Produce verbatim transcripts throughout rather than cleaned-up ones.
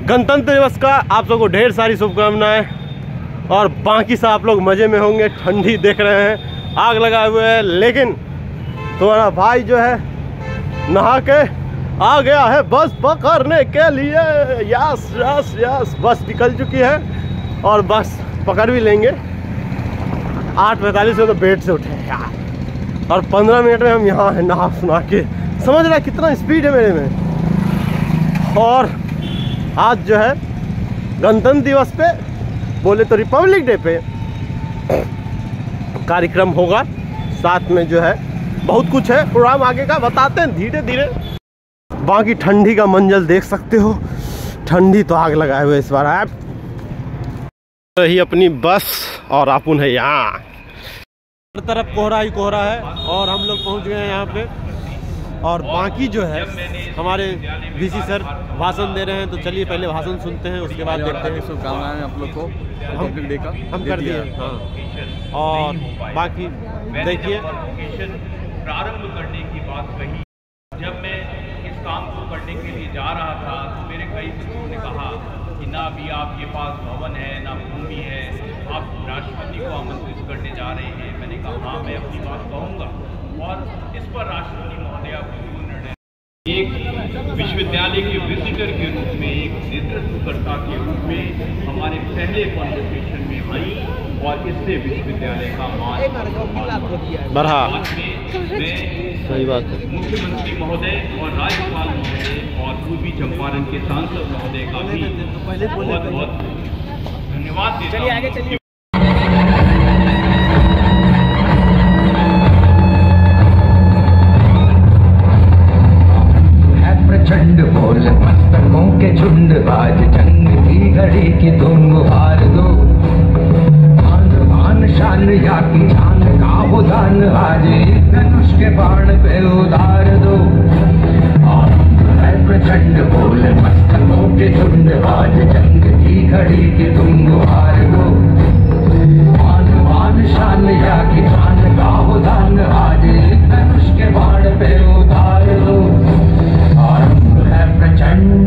गणतंत्र दिवस का आप लोगों को ढेर सारी शुभकामनाएं। और बाकी सब आप लोग मज़े में होंगे। ठंडी देख रहे हैं, आग लगाए हुए हैं, लेकिन तुम्हारा भाई जो है नहा के आ गया है बस पकड़ने के लिए। यस यस यस, बस निकल चुकी है और बस पकड़ भी लेंगे। आठ पैंतालीस में तो बेड से उठे यार, और पंद्रह मिनट में हम यहाँ हैं नहा सुना के। समझ रहा है कितना स्पीड है मेरे में। और आज जो है गणतंत्र दिवस पे, बोले तो रिपब्लिक डे पे कार्यक्रम होगा। साथ में जो है बहुत कुछ है प्रोग्राम आगे का, बताते हैं धीरे धीरे। बाकी ठंडी का मंजर देख सकते हो, ठंडी तो आग लगाए हुए इस बार। आप तो ही अपनी बस और अपुन है यहाँ, हर तरफ कोहरा ही कोहरा है और हम लोग पहुँच गए हैं यहाँ पे। और बाकी जो है हमारे वीसी सर भाषण दे रहे हैं, तो चलिए पहले भाषण सुनते हैं, उसके बाद देखते हैं। शुभकामनाएं आप लोग को रिपब्लिक डे का हम कर दिए। हाँ, और बाकी देखिए प्रारंभ करने की बात कही। जब मैं इस काम को करने के लिए जा रहा था तो मेरे कई मित्रों ने कहा कि ना भी आपके पास भवन है ना भूमि है, आप राष्ट्रपति को आमंत्रित करने जा रहे हैं। मैंने कहा हाँ, मैं अपनी बात कहूँगा। और इस पर राष्ट्रपति महोदय को निर्णय, एक विश्वविद्यालय के विजिटर के रूप में, एक नेतृत्वकर्ता के रूप में हमारे पहले कॉन्वर्सेशन में आई और इससे विश्वविद्यालय का मान बढ़ा। मैं सही बात है। मुख्यमंत्री महोदय और राज्यपाल महोदय और पूर्वी चंपारण के सांसद महोदय का भी बहुत बहुत धन्यवाद देता हूं। प्रचंड बोल मस्तकों के झुंड, आज जंग की घड़ी की धुन गुहार दो। आन बान शान या की जान का हो दान, आज धनुष के बाण पे उतार दो। प्रचंड बोल मस्तकों के झुंड, आज जंग की घड़ी की धुन गुहार दो। आन बान शान या की जान का हो दान, आज धनुष के बाण पे उतार दो। प्रचंड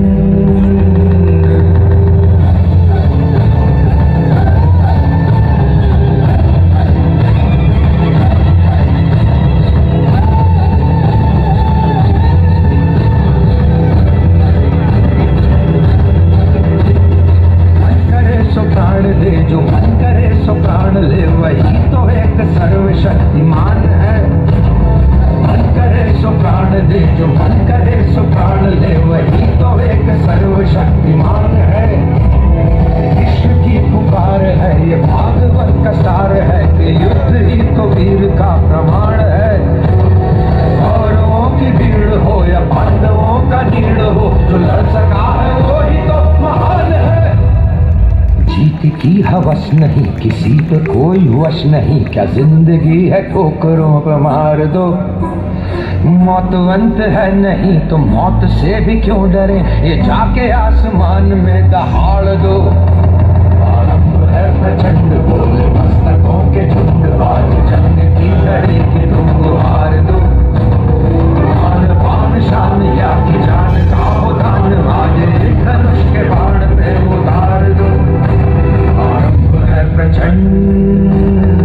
मन करे सो प्राण दे, जो मन करे सो प्राण ले, वही तो एक सर्वशक्तिमान है। मन करे सो प्राण दे, जो मन करे सो प्राण ले, वही तो एक सर्वशक्तिमान है। विश्व की पुकार है, ये भागवत का सार है कि युद्ध ही तो वीर का प्रमाण है। कौरवों की भीड़ हो या पांडवों का नीड़ हो, जो लड़ सका है वही तो महान है। जीत की हवस नहीं, किसी पे कोई वश नहीं, क्या जिंदगी है ठोकरों पे मार दो। मौतवंत है नहीं तो मौत से भी क्यों डरे, ये जाके आसमान में दहाड़ दो। आरंभ है प्रचंड बोल मस्तकों के झुंड, आज जंग की घड़ी की धुन गुहार दो। आन बान शान या की जान का हो दान, आज धनुष के बाण पे उतार दो। आरंभ है प्रचंड।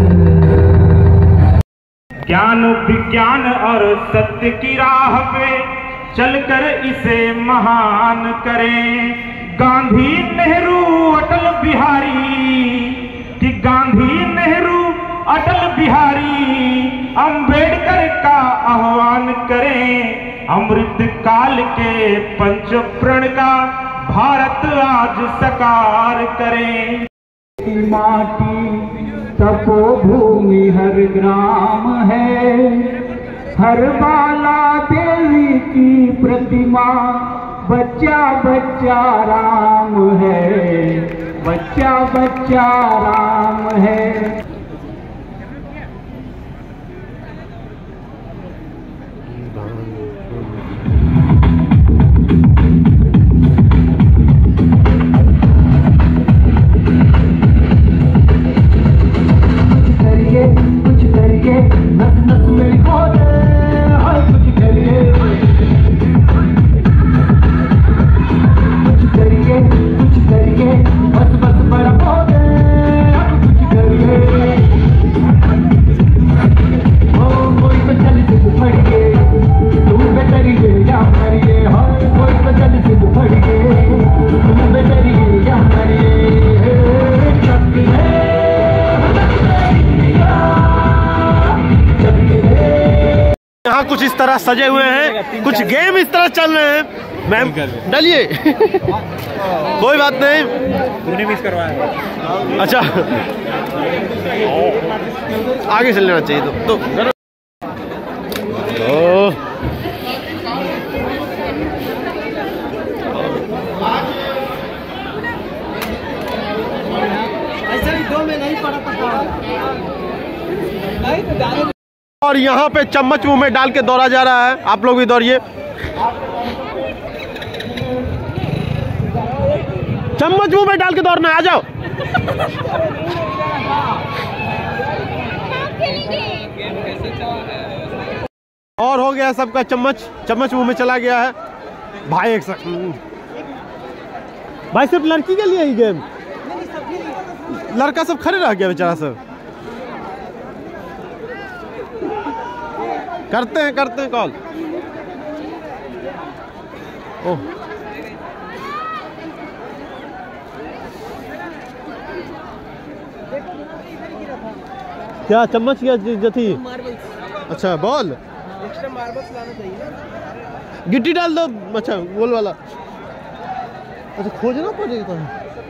ज्ञान विज्ञान और सत्य की राह पे चलकर इसे महान करें। गांधी नेहरू अटल बिहारी, कि गांधी नेहरू अटल बिहारी अंबेडकर का आह्वान करें। अमृत काल के पंच प्रण का भारत आज साकार करें। माटी तपोभूमि हर ग्राम है, हर बाला देवी की प्रतिमा, बच्चा बच्चा राम है, बच्चा बच्चा राम है। कुछ करिए नस नस में लिखो दे, कुछ करिए कुछ करिए तरह सजे हुए हैं, कुछ गेम इस तरह चल रहे हैं। मैम डलिए कोई बात नहीं, तूने मिस करवाया। अच्छा आगे चल लेना चाहिए तो, तो। ओ और यहाँ पे चम्मच मुंह में डाल के दौड़ा जा रहा है, आप लोग भी दौड़िए। चम्मच मुंह में डाल के दौड़ना, आ जाओ। और हो गया सबका चम्मच चम्मच मुंह में चला गया है। भाई एक सेकंड, भाई सिर्फ लड़की के लिए ही गेम, लड़का सब खड़े रह गया बेचारा सब। करते हैं करते हैं कॉल। ओह क्या चम्मच क्या जो थी? अच्छा बॉल, एक्स्ट्रा मार्बल्स लाना चाहिए। गिट्टी डाल दो, अच्छा गोल वाला। अच्छा खोजना पड़ेगा।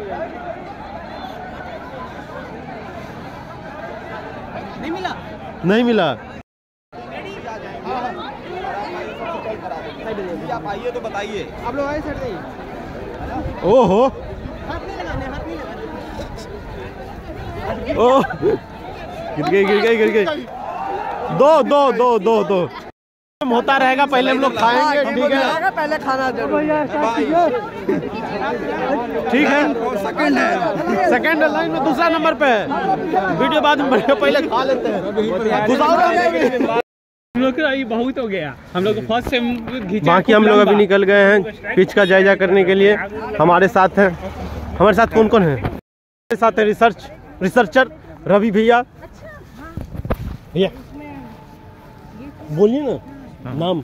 नहीं मिला नहीं मिला। आप आइए तो बताइए, आप लोग आए सर। ओहो हाथ नहीं लगाने, हाथ नहीं लगाने। ओह गिर गई गिर गई गिर गई। दो दो दो दो दो होता रहेगा, पहले हम लोग खाएंगे, ठीक है? पहले खाना ठीक है। सेकंड है, सेकंड लाइन में दूसरा नंबर पे है। वीडियो बाद में बढ़िया, पहले खा लेते हैं। हम लोग का ये बहुत हो गया, हम लोग फर्स्ट से बाकी हम लोग अभी निकल गए हैं पिच का जायजा करने के लिए। हमारे साथ हैं, हमारे साथ कौन कौन है? हमारे साथ है रिसर्च रिसर्चर रवि भैया। भैया बोलिए ना नाम।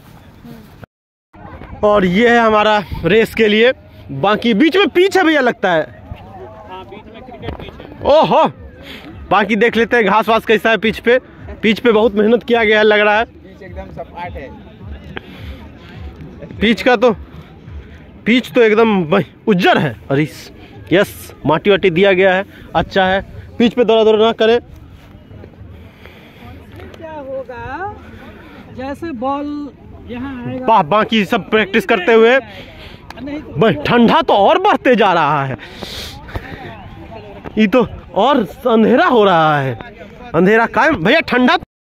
और ये है हमारा रेस के लिए। बाकी बीच में पिच है भैया, लगता है। हाँ, बीच में क्रिकेट पिच है। ओहो बाकी देख लेते हैं घास वास कैसा है पिच पे। पिच पे बहुत मेहनत किया गया है, लग रहा है। एकदम सपाट है पिच का, तो पिच तो एकदम उज्जर है। अरे यस, माटी वाटी दिया गया है, अच्छा है। पिच पे दौड़ा दौड़ा ना करे। क्या होगा जैसे बॉल यहाँ आएगा। बा, बाकी सब प्रैक्टिस करते हुए ठंडा तो और बढ़ते जा रहा है। ये तो और अंधेरा हो रहा है, अंधेरा कायम भैया। ठंडा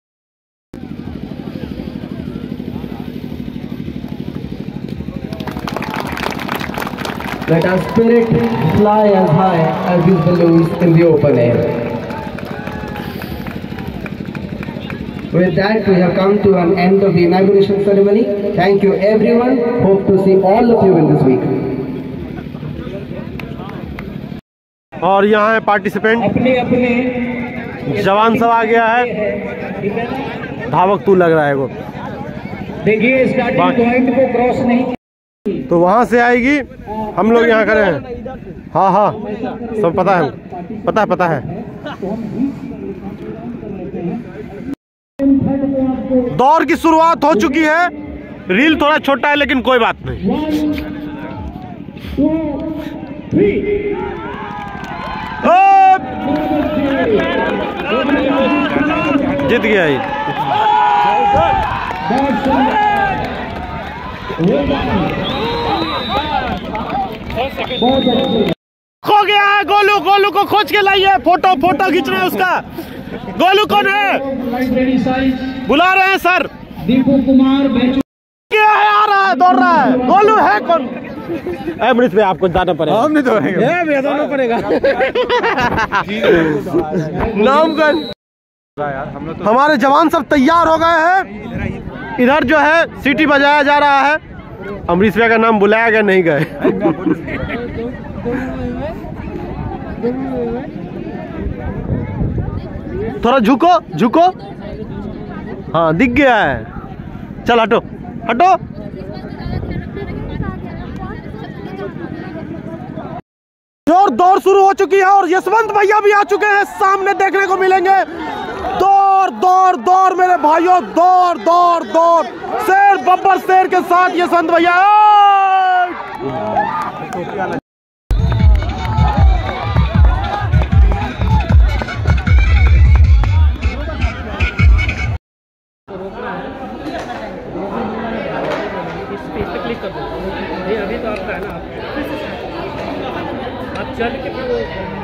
Let our spirit fly as high as these balloons in the open air. With that, we have come to an end of the inauguration ceremony. Thank you everyone. Hope to see all of you in this week. और यहाँ है participant, अपने अपने जवान सब आ गया है। धावक तू लग रहा है वो। देखिए स्टार्टिंग पॉइंट को क्रॉस नहीं तो वहाँ से आएगी। हम लोग यहाँ खड़े हैं। हाँ हाँ सब पता है, पता है पता है। दौड़ की शुरुआत हो चुकी है। रील थोड़ा छोटा है लेकिन कोई बात नहीं। जीत गया ये। खो गया है गोलू। गोलू को खोज के लाइए, फोटो फोटो खींचना है उसका। गोलू कौन है? बुला रहे हैं सर। दीपू कुमार क्या है? आ रहा है, दौड़ रहा है। गोलू है कौन? अमृत भाई आपको जाना पड़ेगा। हम नहीं दौड़ेंगे, दौड़ना पड़ेगा। नाम कर। हमारे जवान सब तैयार हो गए हैं। इधर जो है सीटी बजाया जा रहा है। अमरीश भाई का नाम बुलाया गया, नहीं गए। थोड़ा झुको झुको। हाँ दिख गया है। चल हटो हटो। और दौड़ शुरू हो चुकी है और यशवंत भैया भी आ चुके हैं, सामने देखने को मिलेंगे। दो दौड़ दौड़ दौड़ मेरे भाइयों, दौड़ दौड़ दौड़, शेर बब्बर शेर के साथ ये संत भैया। क्लिक कर दो, ये अभी तो आपका है ना, आप चल के फिर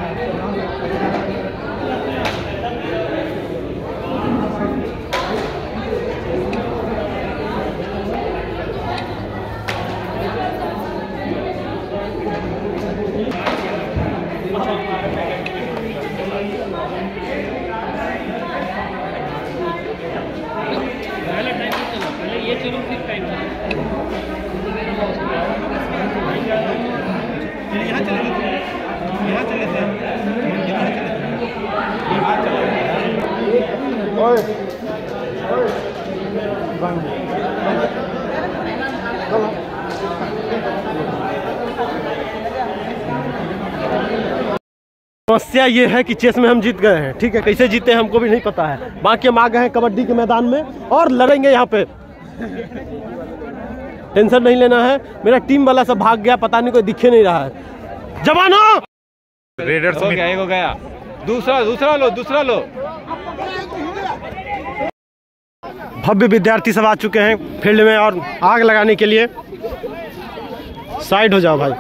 पहले ये चलो फिर टाइम यहाँ चले थे, यहाँ चले थे, यहाँ चले थे, यहाँ चले थे। ओए, ओए, समस्या ये है कि चेस में हम जीत गए हैं, ठीक है, कैसे जीते हैं हमको भी नहीं पता है। बाकी हम आ गए हैं कबड्डी के मैदान में और लड़ेंगे यहाँ पे। टेंशन नहीं लेना है, मेरा टीम वाला सब भाग गया, पता नहीं कोई दिखे नहीं रहा है। जवानों, रेडर्स हो गया, एक हो गया, दूसरा दूसरा लो दूसरा लो। भव्य विद्यार्थी सब आ चुके हैं फील्ड में और आग लगाने के लिए। साइड हो जाओ भाई।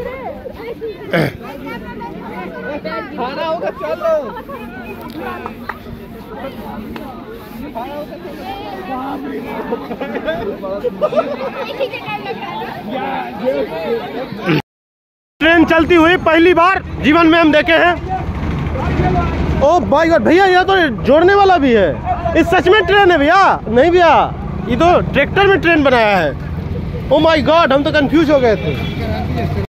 ट्रेन चलती हुई पहली बार जीवन में हम देखे हैं। ओ भाई भैया, यह तो जोड़ने वाला भी है, इस सच में ट्रेन है भैया? नहीं भैया, ये तो ट्रैक्टर में ट्रेन बनाया है। ओ माय गॉड, हम तो कंफ्यूज हो गए थे।